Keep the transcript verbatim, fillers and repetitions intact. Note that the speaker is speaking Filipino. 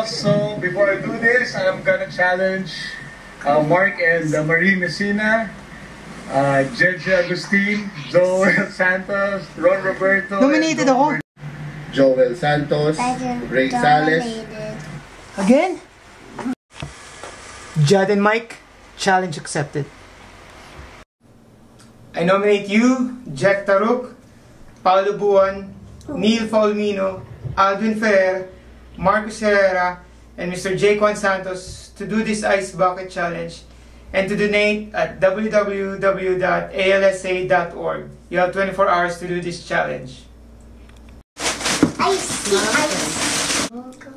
So before I do this, I'm gonna challenge uh, Mark and uh, Marie Messina, uh, Jeje Agustin, Joel Santos, Ron Roberto. Nominated ako. Joel Santos, Ray Sales. Again? Jad and Mike, challenge accepted. I nominate you, Jack Taruk, Paulo Buwan, Neil Faulmino, Alvin Ferrer, Marcus Herrera, and Mister Jaquan Santos to do this Ice Bucket Challenge and to donate at w w w dot a l s a dot org. You have twenty-four hours to do this challenge. Ice, ice.